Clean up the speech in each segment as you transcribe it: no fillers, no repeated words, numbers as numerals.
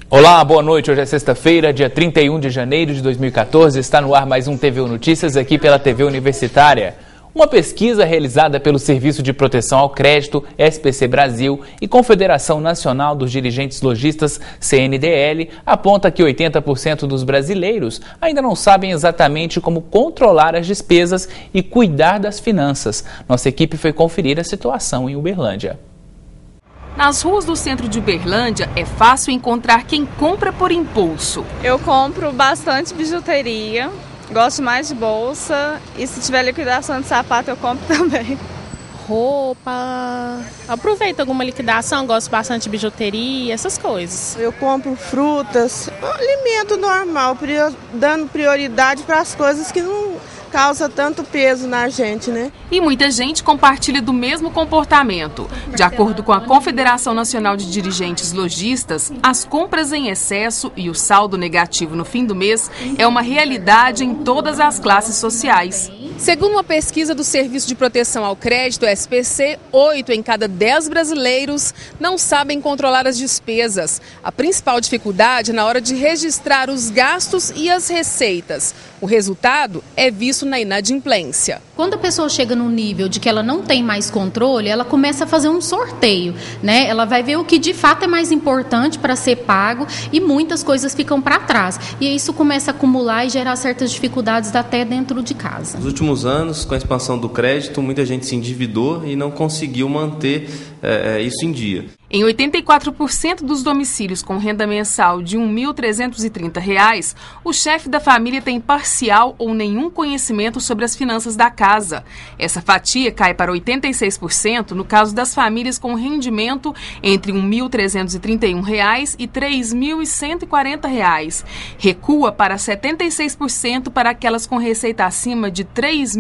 Olá, boa noite. Hoje é sexta-feira, dia 31 de janeiro de 2014. Está no ar mais um TVU Notícias aqui pela TV Universitária. Uma pesquisa realizada pelo Serviço de Proteção ao Crédito, SPC Brasil, e Confederação Nacional dos Dirigentes Lojistas, CNDL, aponta que 80% dos brasileiros ainda não sabem exatamente como controlar as despesas e cuidar das finanças. Nossa equipe foi conferir a situação em Uberlândia. Nas ruas do centro de Uberlândia, é fácil encontrar quem compra por impulso. Eu compro bastante bijuteria, gosto mais de bolsa e se tiver liquidação de sapato eu compro também. Roupa, aproveito alguma liquidação, gosto bastante de bijuteria, essas coisas. Eu compro frutas, alimento normal, dando prioridade para as coisas que não causa tanto peso na gente, né? E muita gente compartilha do mesmo comportamento. De acordo com a Confederação Nacional de Dirigentes Lojistas, as compras em excesso e o saldo negativo no fim do mês é uma realidade em todas as classes sociais. Segundo uma pesquisa do Serviço de Proteção ao Crédito, SPC, 8 em cada 10 brasileiros não sabem controlar as despesas. A principal dificuldade é na hora de registrar os gastos e as receitas. O resultado é visto na inadimplência. Quando a pessoa chega num nível de que ela não tem mais controle, ela começa a fazer um sorteio, né? Ela vai ver o que de fato é mais importante para ser pago e muitas coisas ficam para trás. E isso começa a acumular e gerar certas dificuldades até dentro de casa. Nos últimos anos, com a expansão do crédito, muita gente se endividou e não conseguiu manter isso em dia. Em 84% dos domicílios com renda mensal de R$ 1.330, o chefe da família tem parcial ou nenhum conhecimento sobre as finanças da casa. Essa fatia cai para 86% no caso das famílias com rendimento entre R$ 1.331 e R$ 3.140. Recua para 76% para aquelas com receita acima de R$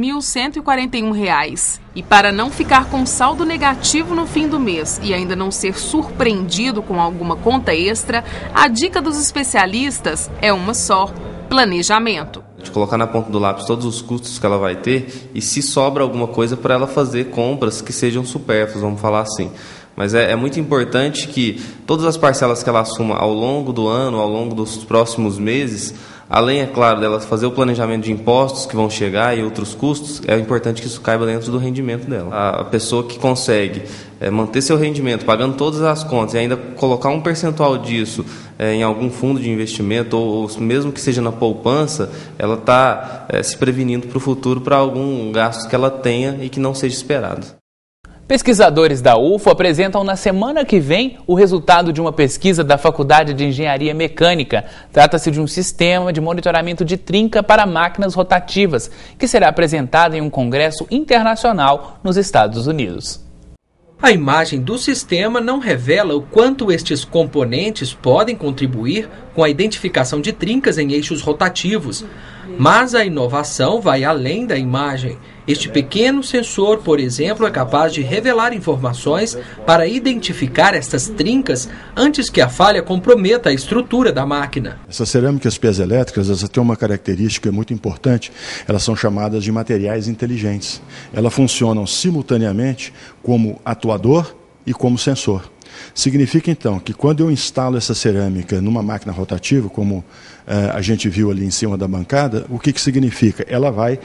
3.141. E para não ficar com saldo negativo no fim do mês e ainda não ser surpreendido com alguma conta extra, a dica dos especialistas é uma só: planejamento. De colocar na ponta do lápis todos os custos que ela vai ter e se sobra alguma coisa para ela fazer compras que sejam supérfluas, vamos falar assim. Mas é muito importante que todas as parcelas que ela assuma ao longo do ano, ao longo dos próximos meses, além, é claro, dela fazer o planejamento de impostos que vão chegar e outros custos, é importante que isso caiba dentro do rendimento dela. A pessoa que consegue manter seu rendimento, pagando todas as contas e ainda colocar um percentual disso em algum fundo de investimento ou mesmo que seja na poupança, ela está se prevenindo para o futuro para algum gasto que ela tenha e que não seja esperado. Pesquisadores da UFO apresentam na semana que vem o resultado de uma pesquisa da Faculdade de Engenharia Mecânica. Trata-se de um sistema de monitoramento de trinca para máquinas rotativas, que será apresentado em um congresso internacional nos Estados Unidos. A imagem do sistema não revela o quanto estes componentes podem contribuir com a identificação de trincas em eixos rotativos, mas a inovação vai além da imagem. Este pequeno sensor, por exemplo, é capaz de revelar informações para identificar estas trincas antes que a falha comprometa a estrutura da máquina. Essas cerâmicas piezoelétricas, elas têm uma característica muito importante, elas são chamadas de materiais inteligentes. Elas funcionam simultaneamente como atuador e como sensor. Significa, então, que quando eu instalo essa cerâmica numa máquina rotativa, como a gente viu ali em cima da bancada, o que significa? Ela vai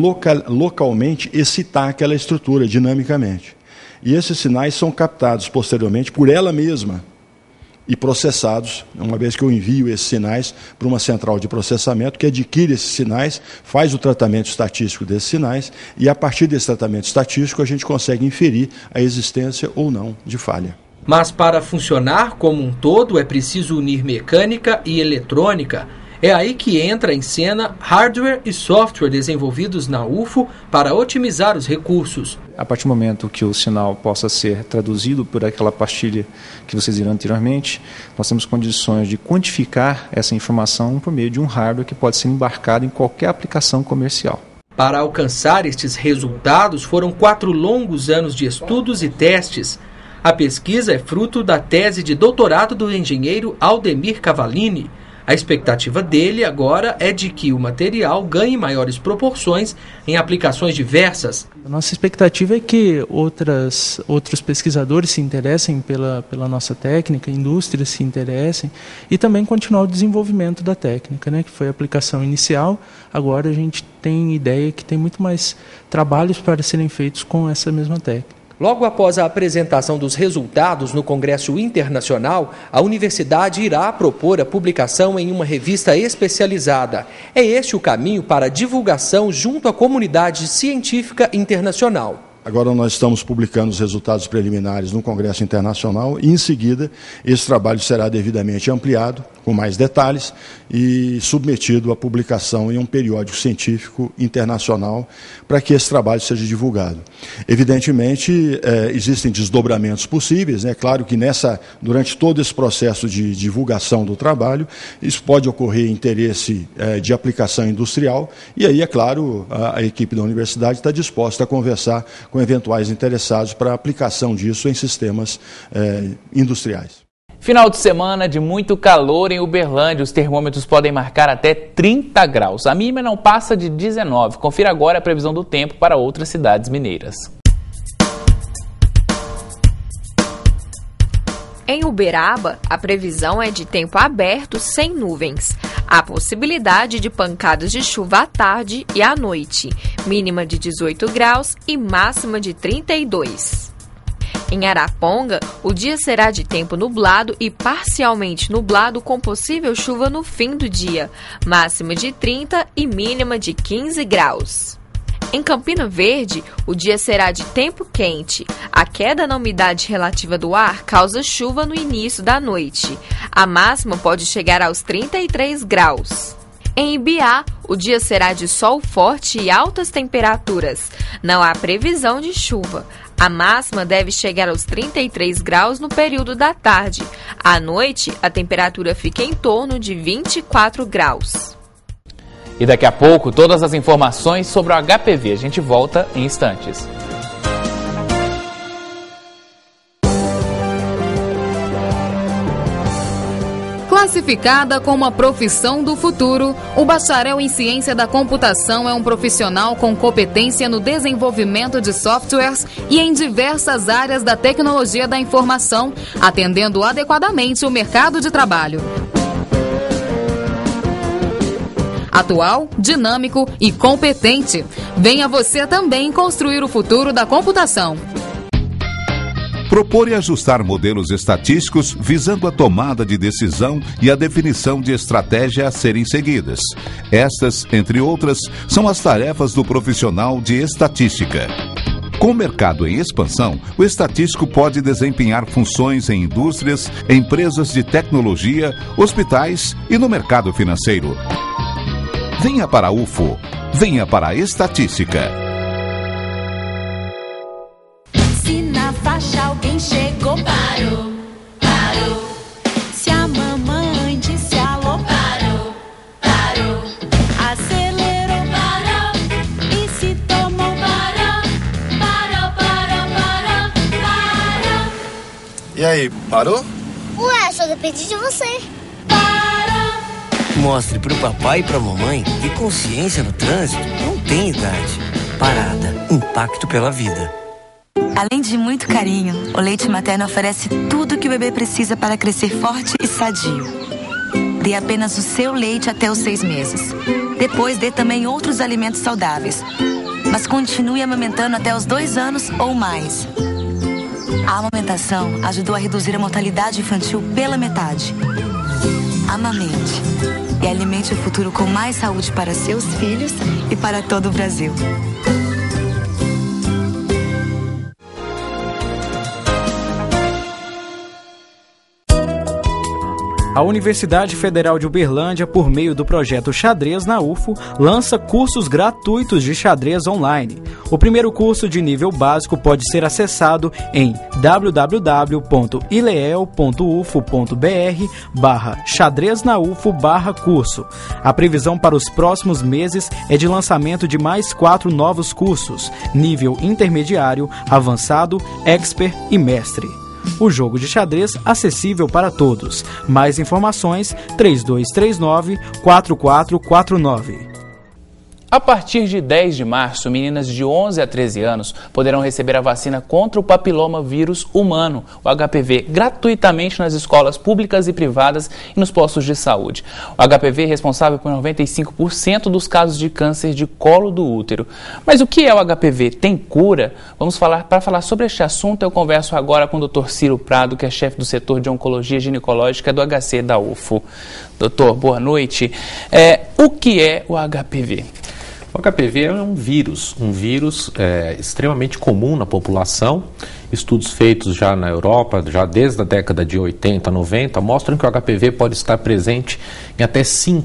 localmente excitar aquela estrutura dinamicamente. E esses sinais são captados posteriormente por ela mesma e processados, uma vez que eu envio esses sinais para uma central de processamento que adquire esses sinais, faz o tratamento estatístico desses sinais e, a partir desse tratamento estatístico, a gente consegue inferir a existência ou não de falha. Mas para funcionar como um todo é preciso unir mecânica e eletrônica. É aí que entra em cena hardware e software desenvolvidos na UFO para otimizar os recursos. A partir do momento que o sinal possa ser traduzido por aquela pastilha que vocês viram anteriormente, nós temos condições de quantificar essa informação por meio de um hardware que pode ser embarcado em qualquer aplicação comercial. Para alcançar estes resultados, foram 4 longos anos de estudos e testes. A pesquisa é fruto da tese de doutorado do engenheiro Aldemir Cavallini. A expectativa dele agora é de que o material ganhe maiores proporções em aplicações diversas. A nossa expectativa é que outros pesquisadores se interessem pela nossa técnica, indústrias se interessem e também continuar o desenvolvimento da técnica, né, que foi a aplicação inicial. Agora a gente tem ideia que tem muito mais trabalhos para serem feitos com essa mesma técnica. Logo após a apresentação dos resultados no Congresso Internacional, a universidade irá propor a publicação em uma revista especializada. É este o caminho para a divulgação junto à comunidade científica internacional. Agora nós estamos publicando os resultados preliminares no Congresso Internacional e, em seguida, esse trabalho será devidamente ampliado, com mais detalhes, e submetido à publicação em um periódico científico internacional para que esse trabalho seja divulgado. Evidentemente, existem desdobramentos possíveis, né? Claro que durante todo esse processo de divulgação do trabalho, isso pode ocorrer interesse de aplicação industrial, e aí, é claro, a equipe da universidade está disposta a conversar com eventuais interessados para a aplicação disso em sistemas industriais. Final de semana de muito calor em Uberlândia. Os termômetros podem marcar até 30 graus. A mínima não passa de 19. Confira agora a previsão do tempo para outras cidades mineiras. Em Uberaba, a previsão é de tempo aberto sem nuvens. Há possibilidade de pancadas de chuva à tarde e à noite, mínima de 18 graus e máxima de 32. Em Araponga, o dia será de tempo nublado e parcialmente nublado com possível chuva no fim do dia, máxima de 30 e mínima de 15 graus. Em Campina Verde, o dia será de tempo quente. A queda na umidade relativa do ar causa chuva no início da noite. A máxima pode chegar aos 33 graus. Em Ibiá, o dia será de sol forte e altas temperaturas. Não há previsão de chuva. A máxima deve chegar aos 33 graus no período da tarde. À noite, a temperatura fica em torno de 24 graus. E daqui a pouco, todas as informações sobre o HPV. A gente volta em instantes. Classificada como a profissão do futuro, o bacharel em ciência da computação é um profissional com competência no desenvolvimento de softwares e em diversas áreas da tecnologia da informação, atendendo adequadamente o mercado de trabalho. Atual, dinâmico e competente. Venha você também construir o futuro da computação. Propor e ajustar modelos estatísticos visando a tomada de decisão e a definição de estratégia a serem seguidas. Estas, entre outras, são as tarefas do profissional de estatística. Com o mercado em expansão, o estatístico pode desempenhar funções em indústrias, empresas de tecnologia, hospitais e no mercado financeiro. Venha para a UFO, venha para a estatística. Se na faixa alguém chegou, parou, parou. Se a mamãe disse alô, parou, parou. Acelerou, parou. E se tomou, parou, parou, parou, parou, parou. E aí, parou? Ué, só depende de você. Mostre pro papai e pra mamãe que consciência no trânsito não tem idade. Parada, impacto pela vida. Além de muito carinho, o leite materno oferece tudo que o bebê precisa para crescer forte e sadio. Dê apenas o seu leite até os 6 meses. Depois dê também outros alimentos saudáveis. Mas continue amamentando até os 2 anos ou mais. A amamentação ajudou a reduzir a mortalidade infantil pela metade. Amamente e alimente o futuro com mais saúde para seus filhos e para todo o Brasil. A Universidade Federal de Uberlândia, por meio do projeto Xadrez na UFO, lança cursos gratuitos de xadrez online. O primeiro curso de nível básico pode ser acessado em www.ileel.ufo.br/xadreznaufo/curso. A previsão para os próximos meses é de lançamento de mais 4 novos cursos, nível intermediário, avançado, expert e mestre. o jogo de xadrez acessível para todos. Mais informações 3239-4449. A partir de 10 de março, meninas de 11 a 13 anos poderão receber a vacina contra o papiloma vírus humano, o HPV, gratuitamente nas escolas públicas e privadas e nos postos de saúde. O HPV é responsável por 95% dos casos de câncer de colo do útero. Mas o que é o HPV? Tem cura? Para falar sobre este assunto, eu converso agora com o Dr. Ciro Prado, que é chefe do setor de Oncologia Ginecológica do HC da UFO. Doutor, boa noite. O que é o HPV? O HPV é um vírus extremamente comum na população. Estudos feitos já na Europa, já desde a década de 80, 90, mostram que o HPV pode estar presente em até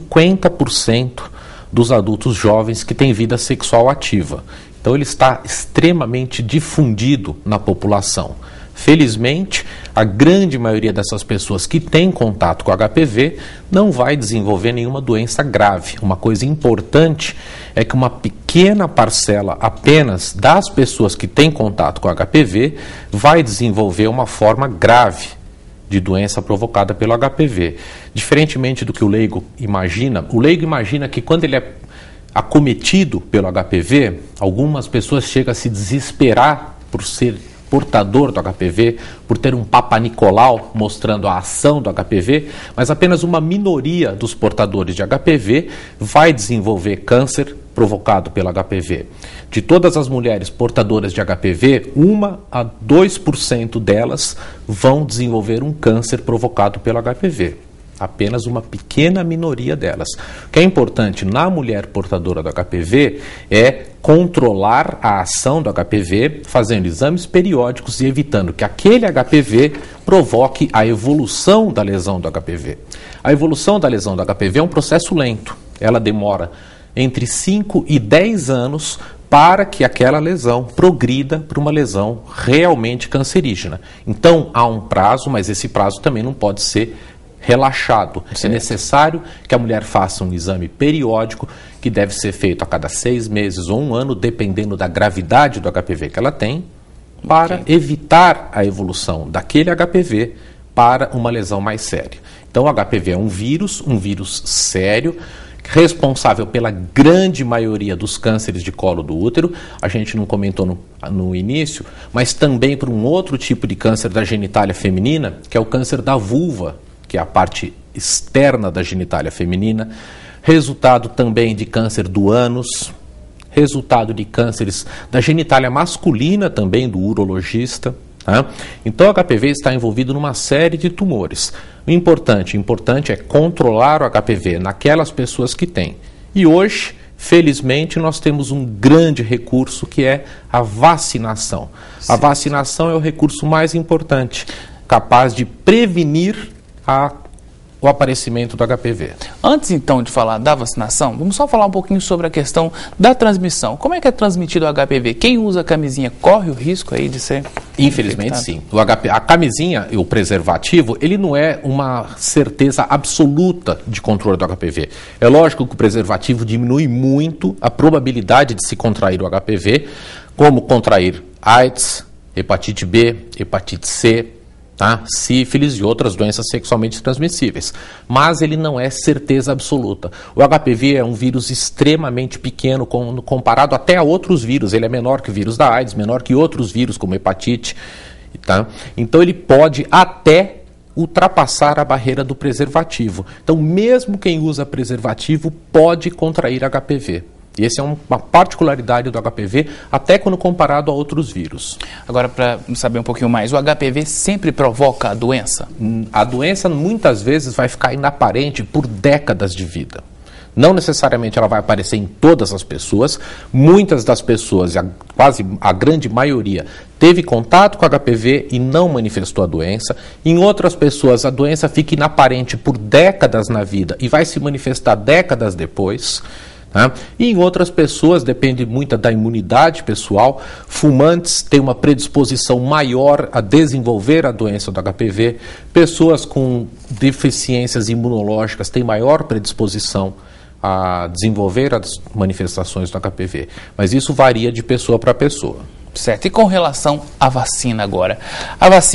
50% dos adultos jovens que têm vida sexual ativa. Então ele está extremamente difundido na população. Felizmente, a grande maioria dessas pessoas que têm contato com o HPV não vai desenvolver nenhuma doença grave. Uma coisa importante é que uma pequena parcela apenas das pessoas que têm contato com o HPV vai desenvolver uma forma grave de doença provocada pelo HPV. Diferentemente do que o leigo imagina que quando ele é acometido pelo HPV, algumas pessoas chegam a se desesperar por ser portador do HPV, por ter um Papa Nicolau mostrando a ação do HPV, mas apenas uma minoria dos portadores de HPV vai desenvolver câncer provocado pelo HPV. De todas as mulheres portadoras de HPV, 1 a 2% delas vão desenvolver um câncer provocado pelo HPV. Apenas uma pequena minoria delas. O que é importante na mulher portadora do HPV é controlar a ação do HPV, fazendo exames periódicos e evitando que aquele HPV provoque a evolução da lesão do HPV. A evolução da lesão do HPV é um processo lento. Ela demora entre 5 e 10 anos para que aquela lesão progrida para uma lesão realmente cancerígena. Então, há um prazo, mas esse prazo também não pode ser relaxado. Certo. É necessário que a mulher faça um exame periódico que deve ser feito a cada 6 meses ou 1 ano, dependendo da gravidade do HPV que ela tem, para evitar a evolução daquele HPV para uma lesão mais séria. Então, o HPV é um vírus sério, responsável pela grande maioria dos cânceres de colo do útero. A gente não comentou no início, mas também por um outro tipo de câncer da genitália feminina, que é o câncer da vulva, que é a parte externa da genitália feminina, resultado também de câncer do ânus, resultado de cânceres da genitália masculina também, do urologista. Tá? Então o HPV está envolvido numa série de tumores. O importante é controlar o HPV naquelas pessoas que têm. E hoje, felizmente, nós temos um grande recurso que é a vacinação. Sim. A vacinação é o recurso mais importante, capaz de prevenir o aparecimento do HPV. Antes, então, de falar da vacinação, vamos só falar um pouquinho sobre a questão da transmissão. Como é que é transmitido o HPV? Quem usa camisinha corre o risco aí de ser... Infelizmente, sim. A camisinha e o preservativo, ele não é uma certeza absoluta de controle do HPV. É lógico que o preservativo diminui muito a probabilidade de se contrair o HPV, como contrair AIDS, hepatite B, hepatite C, sífilis e outras doenças sexualmente transmissíveis. Mas ele não é certeza absoluta. O HPV é um vírus extremamente pequeno comparado até a outros vírus. Ele é menor que o vírus da AIDS, menor que outros vírus como hepatite. Tá? Então ele pode até ultrapassar a barreira do preservativo. Então mesmo quem usa preservativo pode contrair HPV. E essa é uma particularidade do HPV, até quando comparado a outros vírus. Agora, para saber um pouquinho mais, o HPV sempre provoca a doença? A doença, muitas vezes, vai ficar inaparente por décadas de vida. Não necessariamente ela vai aparecer em todas as pessoas. Muitas das pessoas, quase a grande maioria, teve contato com HPV e não manifestou a doença. Em outras pessoas, a doença fica inaparente por décadas na vida e vai se manifestar décadas depois. E em outras pessoas, depende muito da imunidade pessoal, fumantes têm uma predisposição maior a desenvolver a doença do HPV, pessoas com deficiências imunológicas têm maior predisposição a desenvolver as manifestações do HPV, mas isso varia de pessoa para pessoa. Certo, e com relação à vacina agora, a vacina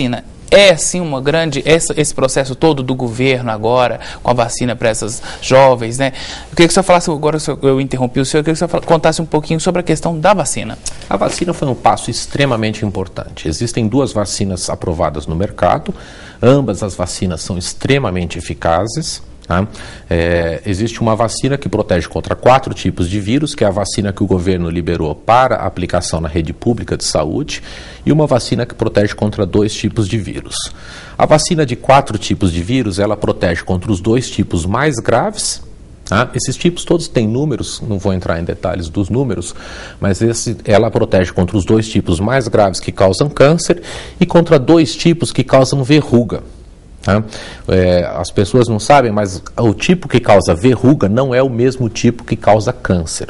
é sim uma grande, esse processo todo do governo agora, com a vacina para essas jovens, né? Eu queria que o senhor falasse, agora eu interrompi o senhor, eu queria que o senhor contasse um pouquinho sobre a questão da vacina. A vacina foi um passo extremamente importante. Existem 2 vacinas aprovadas no mercado, ambas as vacinas são extremamente eficazes. Tá? Existe uma vacina que protege contra 4 tipos de vírus, que é a vacina que o governo liberou para aplicação na rede pública de saúde, e uma vacina que protege contra 2 tipos de vírus. A vacina de 4 tipos de vírus, ela protege contra os 2 tipos mais graves. Tá? Esses tipos todos têm números, não vou entrar em detalhes dos números, mas ela protege contra os 2 tipos mais graves que causam câncer e contra 2 tipos que causam verruga. Tá? As pessoas não sabem, mas o tipo que causa verruga não é o mesmo tipo que causa câncer.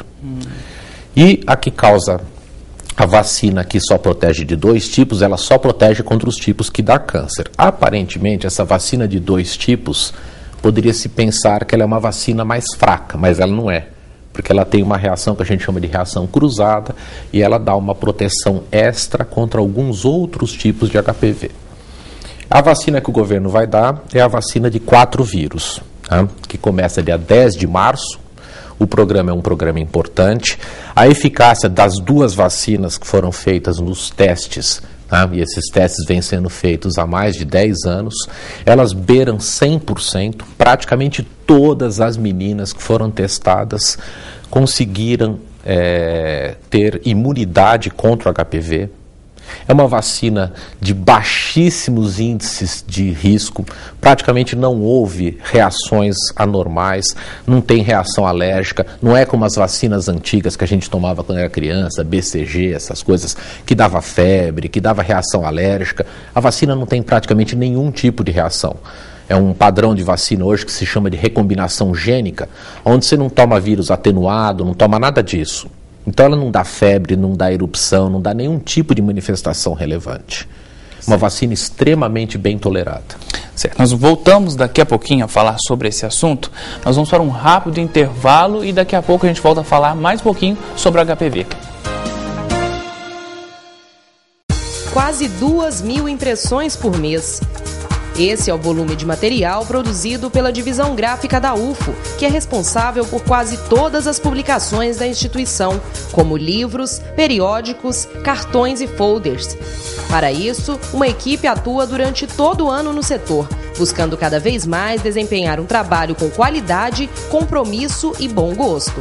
E a que causa a vacina que só protege de 2 tipos, ela só protege contra os tipos que dá câncer. Aparentemente, essa vacina de 2 tipos, poderia se pensar que ela é uma vacina mais fraca, mas ela não é. Porque ela tem uma reação que a gente chama de reação cruzada e ela dá uma proteção extra contra alguns outros tipos de HPV. A vacina que o governo vai dar é a vacina de 4 vírus, tá? Que começa dia 10 de março. O programa é um programa importante. A eficácia das 2 vacinas que foram feitas nos testes, tá? E esses testes vêm sendo feitos há mais de 10 anos, elas beiram 100%. Praticamente todas as meninas que foram testadas conseguiram ter imunidade contra o HPV. É uma vacina de baixíssimos índices de risco, praticamente não houve reações anormais, não tem reação alérgica, não é como as vacinas antigas que a gente tomava quando era criança, BCG, essas coisas, que dava febre, que dava reação alérgica. A vacina não tem praticamente nenhum tipo de reação. É um padrão de vacina hoje que se chama de recombinação gênica, onde você não toma vírus atenuado, não toma nada disso. Então ela não dá febre, não dá erupção, não dá nenhum tipo de manifestação relevante. Uma vacina extremamente bem tolerada. Certo, nós voltamos daqui a pouquinho a falar sobre esse assunto. Nós vamos para um rápido intervalo e daqui a pouco a gente volta a falar mais um pouquinho sobre o HPV. Quase 2.000 impressões por mês. Esse é o volume de material produzido pela divisão gráfica da UFO, que é responsável por quase todas as publicações da instituição, como livros, periódicos, cartões e folders. Para isso, uma equipe atua durante todo o ano no setor, buscando cada vez mais desempenhar um trabalho com qualidade, compromisso e bom gosto.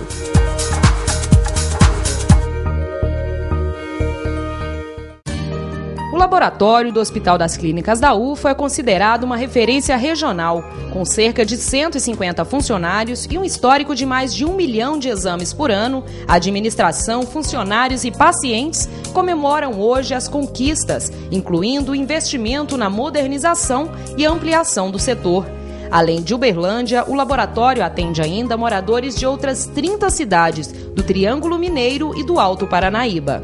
O laboratório do Hospital das Clínicas da UFO é considerado uma referência regional, com cerca de 150 funcionários e um histórico de mais de 1 milhão de exames por ano. A administração, funcionários e pacientes comemoram hoje as conquistas, incluindo o investimento na modernização e ampliação do setor. Além de Uberlândia, o laboratório atende ainda moradores de outras 30 cidades, do Triângulo Mineiro e do Alto Paranaíba.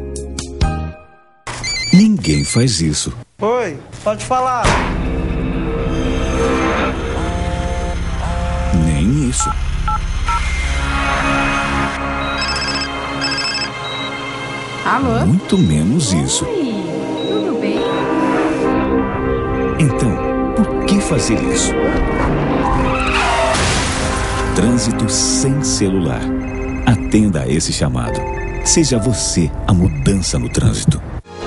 Ninguém faz isso. Oi, pode falar. Nem isso. Alô? Muito menos isso. Oi, tudo bem? Então, por que fazer isso? Trânsito sem celular. Atenda a esse chamado. Seja você a mudança no trânsito.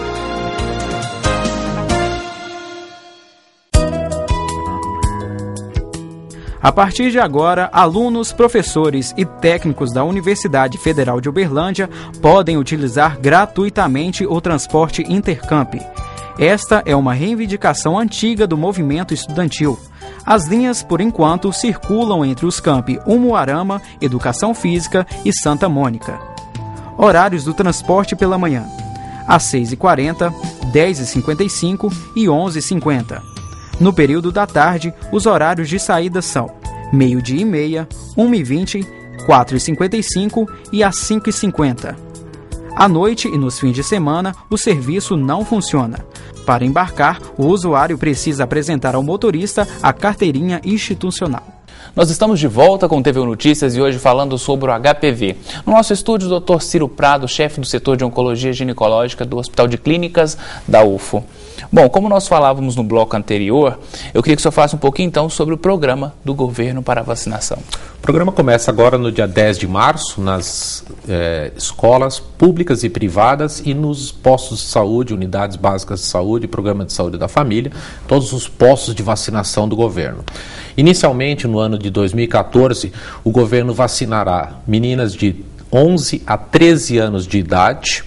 A partir de agora, alunos, professores e técnicos da Universidade Federal de Uberlândia podem utilizar gratuitamente o transporte Intercamp. Esta é uma reivindicação antiga do movimento estudantil. As linhas, por enquanto, circulam entre os campi Umuarama, Educação Física e Santa Mônica. Horários do transporte pela manhã: às 6h40, 10h55 e 11h50. No período da tarde, os horários de saída são 12h30, 1h20, 4h55 e às 5h50. À noite e nos fins de semana, o serviço não funciona. Para embarcar, o usuário precisa apresentar ao motorista a carteirinha institucional. Nós estamos de volta com o TV Notícias e hoje falando sobre o HPV. No nosso estúdio, o Dr. Ciro Prado, chefe do setor de Oncologia Ginecológica do Hospital de Clínicas da UFO. Bom, como nós falávamos no bloco anterior, eu queria que o senhor falasse um pouquinho então sobre o programa do governo para a vacinação. O programa começa agora no dia 10 de março, nas escolas públicas e privadas e nos postos de saúde, unidades básicas de saúde, programa de saúde da família, todos os postos de vacinação do governo. Inicialmente, no ano de 2014, o governo vacinará meninas de 11 a 13 anos de idade,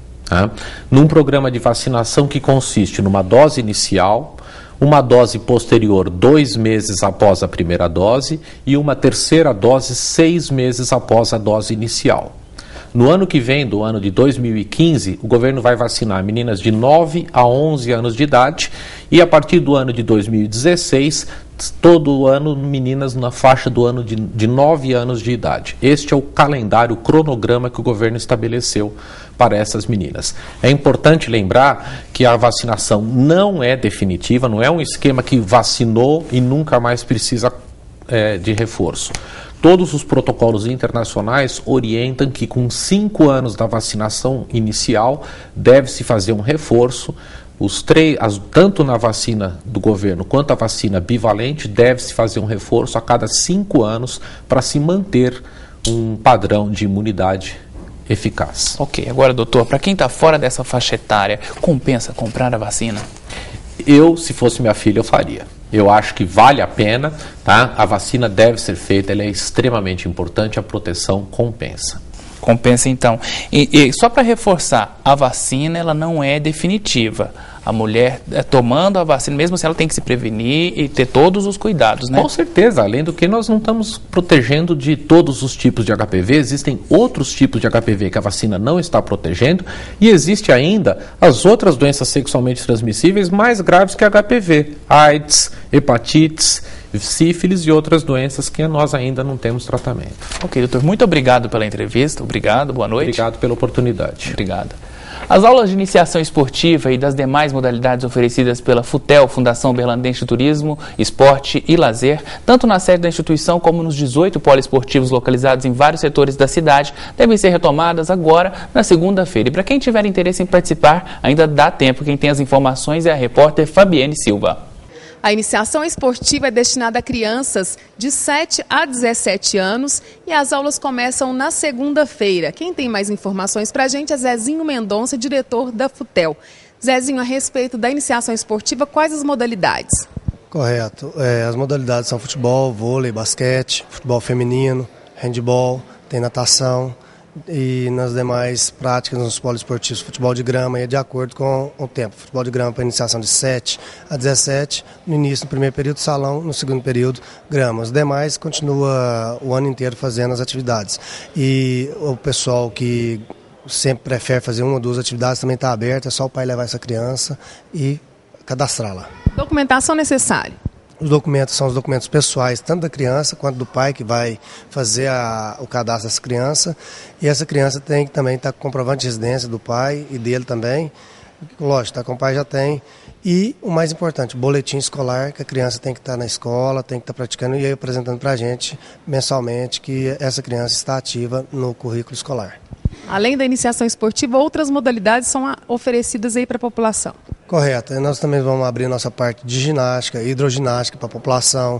num programa de vacinação que consiste numa dose inicial, uma dose posterior 2 meses após a primeira dose e uma terceira dose 6 meses após a dose inicial. No ano que vem, do ano de 2015, o governo vai vacinar meninas de 9 a 11 anos de idade e a partir do ano de 2016, todo ano meninas na faixa do ano de 9 anos de idade. Este é o calendário, o cronograma que o governo estabeleceu para essas meninas. É importante lembrar que a vacinação não é definitiva, não é um esquema que vacinou e nunca mais precisa de reforço. Todos os protocolos internacionais orientam que com 5 anos da vacinação inicial deve-se fazer um reforço. Tanto na vacina do governo quanto a vacina bivalente deve-se fazer um reforço a cada 5 anos para se manter um padrão de imunidade eficaz. Ok, agora doutor, para quem está fora dessa faixa etária, compensa comprar a vacina? Eu, se fosse minha filha, eu faria. Eu acho que vale a pena, tá? A vacina deve ser feita, ela é extremamente importante, a proteção compensa. Compensa então. E só para reforçar, a vacina ela não é definitiva. A mulher tomando a vacina, mesmo assim ela tem que se prevenir e ter todos os cuidados, né? Com certeza, além do que nós não estamos protegendo de todos os tipos de HPV, existem outros tipos de HPV que a vacina não está protegendo e existe ainda as outras doenças sexualmente transmissíveis mais graves que a HPV, AIDS, hepatites, sífilis e outras doenças que nós ainda não temos tratamento. Ok, doutor, muito obrigado pela entrevista, obrigado, boa noite. Obrigado pela oportunidade. Obrigado. As aulas de iniciação esportiva e das demais modalidades oferecidas pela FUTEL, Fundação Berlandense de Turismo, Esporte e Lazer, tanto na sede da instituição como nos 18 poliesportivos localizados em vários setores da cidade, devem ser retomadas agora, na segunda-feira. E para quem tiver interesse em participar, ainda dá tempo. Quem tem as informações é a repórter Fabienne Silva. A iniciação esportiva é destinada a crianças de 7 a 17 anos e as aulas começam na segunda-feira. Quem tem mais informações para a gente é Zezinho Mendonça, diretor da FUTEL. Zezinho, a respeito da iniciação esportiva, quais as modalidades? Correto. As modalidades são futebol, vôlei, basquete, futebol feminino, handebol, tem natação. E nas demais práticas, nos poliesportivos, futebol de grama é de acordo com o tempo. Futebol de grama para iniciação de 7 a 17, no início, no primeiro período, salão, no segundo período, grama. Os demais continua o ano inteiro fazendo as atividades. E o pessoal que sempre prefere fazer 1 ou 2 atividades também está aberto, é só o pai levar essa criança e cadastrá-la. Documentação necessária? Os documentos são os documentos pessoais, tanto da criança quanto do pai que vai fazer o cadastro dessa criança. E essa criança tem que também estar com comprovante de residência do pai e dele também. Lógico, com o pai já tem. E o mais importante, boletim escolar, que a criança tem que estar na escola, tem que estar praticando e aí apresentando para a gente mensalmente que essa criança está ativa no currículo escolar. Além da iniciação esportiva, outras modalidades são oferecidas aí para a população? Correto. Nós também vamos abrir nossa parte de ginástica, hidroginástica para a população,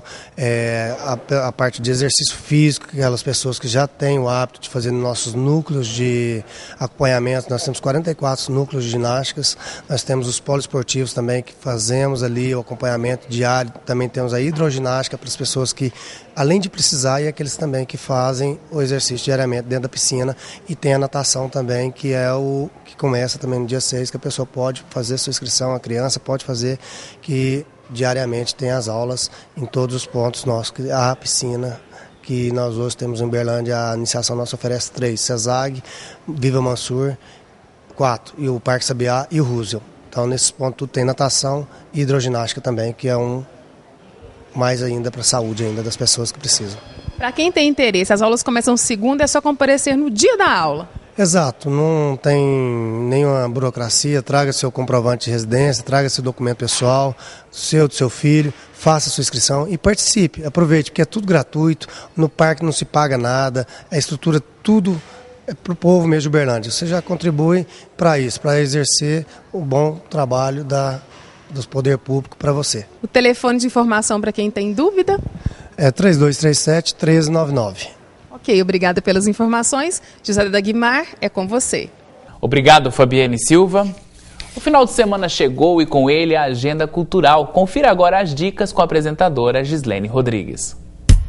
a parte de exercício físico, aquelas pessoas que já têm o hábito de fazer nossos núcleos de acompanhamento. Nós temos 44 núcleos de ginásticas, nós temos os poliesportivos também que fazemos ali o acompanhamento diário, também temos a hidroginástica para as pessoas que, além de precisar, e aqueles também que fazem o exercício diariamente dentro da piscina, e tem a natação também, que é o que começa também no dia 6, que a pessoa pode fazer sua inscrição, a criança pode fazer, que diariamente tem as aulas em todos os pontos nossos, a piscina, que nós hoje temos em Uberlândia, a iniciação nossa oferece 3, CESAG, Viva Mansur, 4, e o Parque Sabiá e o Roosevelt. Então, nesses pontos tudo tem natação e hidroginástica também, que é mais ainda para a saúde ainda das pessoas que precisam. Para quem tem interesse, as aulas começam segunda, é só comparecer no dia da aula. Exato, não tem nenhuma burocracia, traga seu comprovante de residência, traga seu documento pessoal, do seu filho, faça sua inscrição e participe, aproveite, porque é tudo gratuito, no parque não se paga nada, a estrutura tudo é para o povo mesmo de Uberlândia. Você já contribui para isso, para exercer o bom trabalho da dos poderes públicos para você. O telefone de informação para quem tem dúvida? É 3237-1399. Ok, obrigada pelas informações. José da Guimar, é com você. Obrigado, Fabiane Silva. O final de semana chegou e com ele a agenda cultural. Confira agora as dicas com a apresentadora Gislene Rodrigues.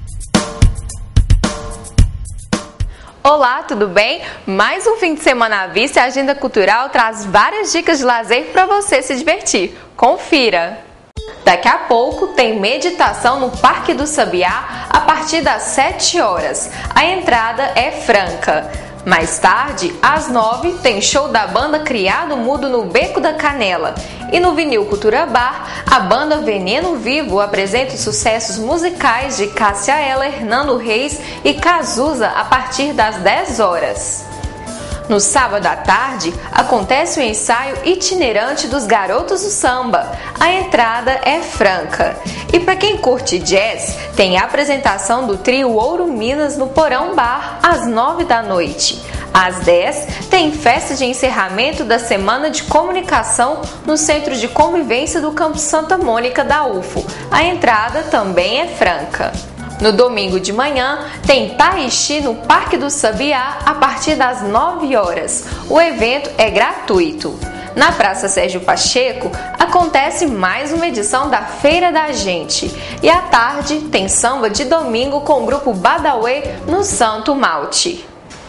Olá, tudo bem? Mais um fim de semana à vista e a Agenda Cultural traz várias dicas de lazer para você se divertir. Confira! Daqui a pouco tem meditação no Parque do Sabiá a partir das 7 horas. A entrada é franca. Mais tarde, às 9, tem show da banda Criado Mudo no Beco da Canela. E no Vinil Cultura Bar, a banda Veneno Vivo apresenta os sucessos musicais de Cássia Eller, Nando Reis e Cazuza a partir das 10 horas. No sábado à tarde, acontece o ensaio itinerante dos Garotos do Samba. A entrada é franca. E para quem curte jazz, tem a apresentação do trio Ouro Minas no Porão Bar, às 9 da noite. Às 10, tem festa de encerramento da Semana de Comunicação no Centro de Convivência do Campo Santa Mônica da UFO. A entrada também é franca. No domingo de manhã, tem Tahiti no Parque do Sabiá a partir das 9 horas. O evento é gratuito. Na Praça Sérgio Pacheco, acontece mais uma edição da Feira da Gente. E à tarde, tem samba de domingo com o grupo Badauê no Santo Malte.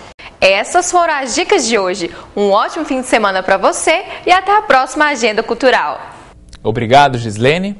Essas foram as dicas de hoje. Um ótimo fim de semana para você e até a próxima Agenda Cultural. Obrigado, Gislene.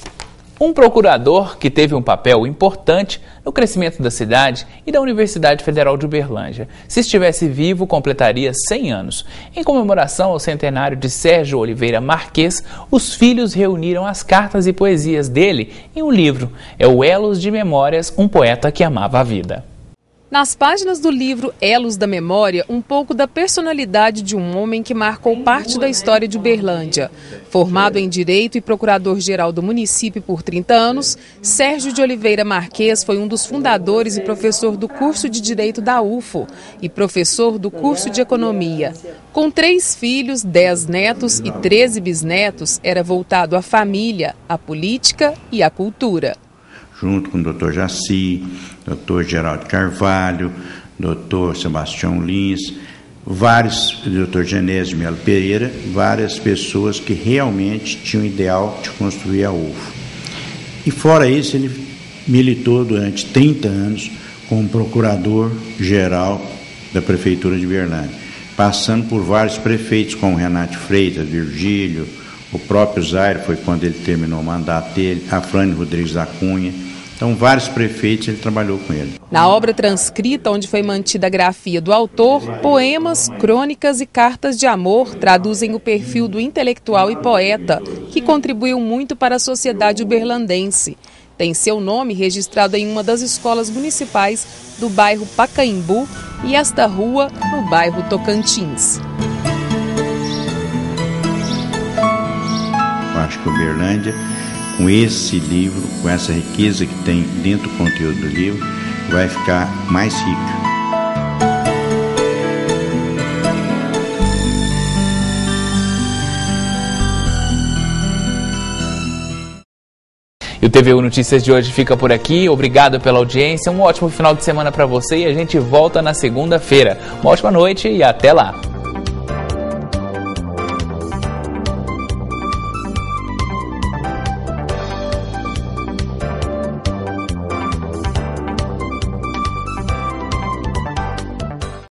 Um procurador que teve um papel importante no crescimento da cidade e da Universidade Federal de Uberlândia. Se estivesse vivo, completaria 100 anos. Em comemoração ao centenário de Sérgio Oliveira Marques, os filhos reuniram as cartas e poesias dele em um livro. É o Elos de Memórias, um poeta que amava a vida. Nas páginas do livro Elos da Memória, um pouco da personalidade de um homem que marcou parte da história de Uberlândia. Formado em Direito e Procurador-Geral do município por 30 anos, Sérgio de Oliveira Marques foi um dos fundadores e professor do curso de Direito da UFO e professor do curso de Economia. Com 3 filhos, 10 netos e 13 bisnetos, era voltado à família, à política e à cultura. Junto com o Dr. Jaci, Dr. Geraldo Carvalho, Dr. Sebastião Lins, Dr. Genésio Melo Pereira, várias pessoas que realmente tinham o ideal de construir a UFO. E fora isso, ele militou durante 30 anos como procurador-geral da Prefeitura de Uberlândia, passando por vários prefeitos, como Renato Freitas, Virgílio, o próprio Zaire, foi quando ele terminou o mandato dele, a Frane Rodrigues da Cunha. Então, vários prefeitos ele trabalhou com ele. Na obra transcrita, onde foi mantida a grafia do autor, poemas, crônicas e cartas de amor traduzem o perfil do intelectual e poeta, que contribuiu muito para a sociedade uberlandense. Tem seu nome registrado em uma das escolas municipais do bairro Pacaembu e esta rua no bairro Tocantins. Eu acho que Uberlândia, com esse livro, com essa riqueza que tem dentro do conteúdo do livro, vai ficar mais rica. E o TVU Notícias de hoje fica por aqui. Obrigado pela audiência, um ótimo final de semana para você e a gente volta na segunda-feira. Uma ótima noite e até lá!